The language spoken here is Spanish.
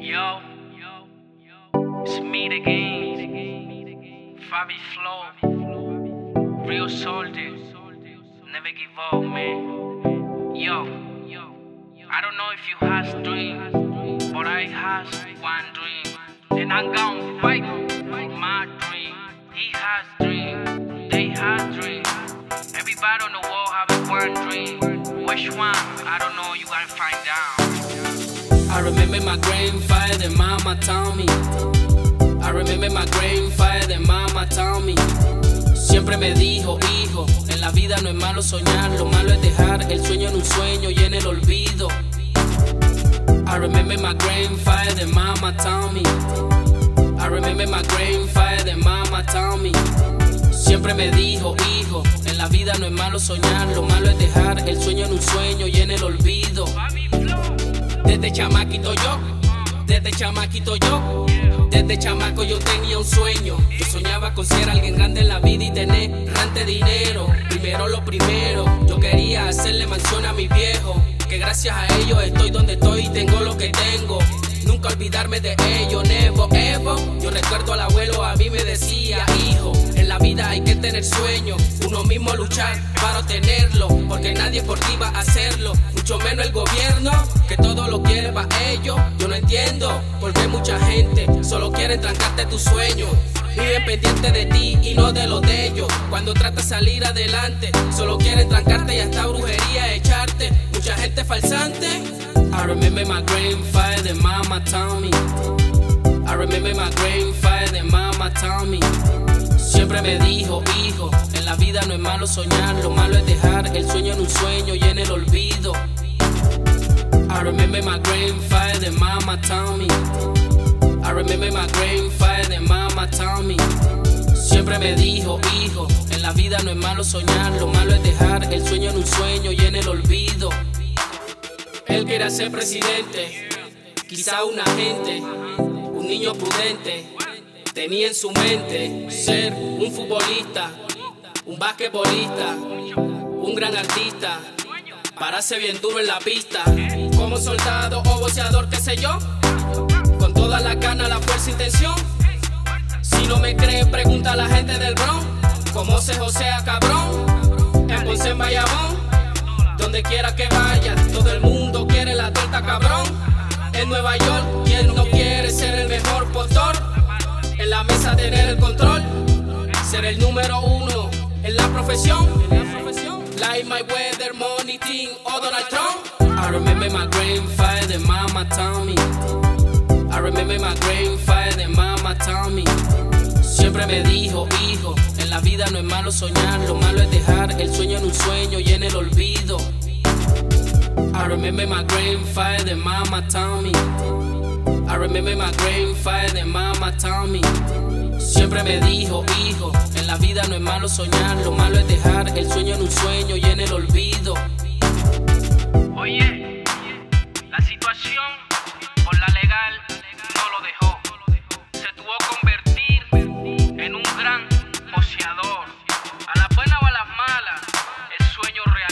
Yo, it's me again, Fabi Flow, real soldier, never give up, man. Yo, I don't know if you has dream, but I has one dream, and I'm gonna fight for my dream. He has dream, they has dream. Everybody on the world have one dream. Which one? I don't know, you gotta find out. I remember my grandfather, mama told me. I remember my grandfather, mama told me. Siempre me dijo, hijo, en la vida no es malo soñar, lo malo es dejar el sueño en un sueño y en el olvido. I remember my grandfather, mama told me. I remember my grandfather, mama told me. Siempre me dijo, hijo, en la vida no es malo soñar, lo malo es dejar el sueño en un sueño y en el olvido. Desde chamaquito yo, desde chamaco yo tenía un sueño. Yo soñaba con ser alguien grande en la vida y tener rante dinero. Primero lo primero, yo quería hacerle mansión a mi viejo, que gracias a ellos estoy donde estoy y tengo lo que tengo. Nunca olvidarme de ellos, never ever. Yo recuerdo al abuelo, a mí me decía, hijo, en la vida hay que tener sueños, uno mismo luchar para obtenerlo, porque nadie por ti va a hacerlo, mucho menos el gobierno, que todo lo quiere para ellos. Yo no entiendo por qué mucha gente solo quiere trancarte tus sueños. Viven pendiente de ti y no de los de ellos. Cuando tratas de salir adelante, solo quieren trancarte y hasta brujería echarte. Mucha gente falsante. I remember my grandfather, mama told me. I remember my grandfather, mama told me. Siempre me dijo, hijo, en la vida no es malo soñar, lo malo es dejar el sueño en un sueño y en el olvido. I remember my grandfather, mama told me. I remember my grandfather, mama told me. Siempre me dijo, hijo, en la vida no es malo soñar, lo malo es dejar el sueño en un sueño y en el olvido. Él quería ser presidente, quizá un agente, un niño prudente. Tenía en su mente ser un futbolista, un basquetbolista, un gran artista, pararse bien duro en la pista, como soldado o boxeador, qué sé yo, con toda la gana, la fuerza e intención. Si no me creen, pregunta a la gente del Bronx, cómo se josea cabrón, en Ponce, en Bayamón, donde quiera que vaya, todo el mundo quiere la torta cabrón. En Nueva York, ¿quién no quiere ser el mejor postor? En la mesa tener el control, ser el número uno en la profesión. Like my weather, money team, o Donald Trump. I remember my grandfather, mama told me. I remember my grandfather, mama told me. Siempre me dijo, hijo, en la vida no es malo soñar, lo malo es dejar el sueño en un sueño y en el olvido. I remember my grandfather, mama told me. I remember my grandfather, mama told me. Siempre me dijo, hijo, en la vida no es malo soñar, lo malo es dejar el sueño en un sueño y en el olvido. Oye, la situación por la legal no lo dejó. Se tuvo que convertir en un gran boxeador. A las buenas o a las malas, el sueño real.